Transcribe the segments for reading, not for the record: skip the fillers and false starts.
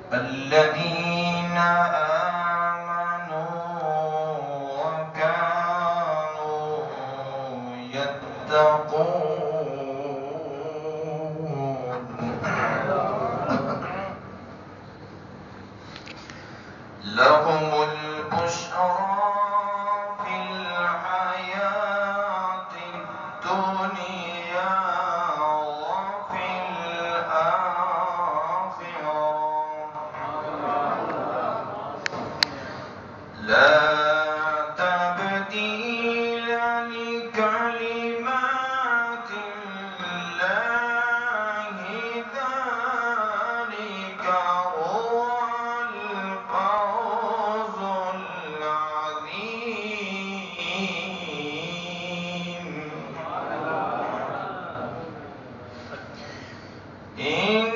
الذين آمنوا وكانوا يتقون لهم البشرى في الحياة الدنيا وفي الآخرة لا تبديل لكلمات الله ذلك هو الفوز العظيم إن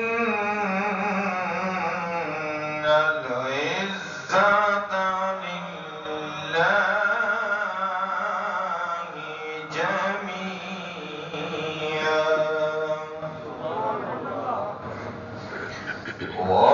العزة لله جميعا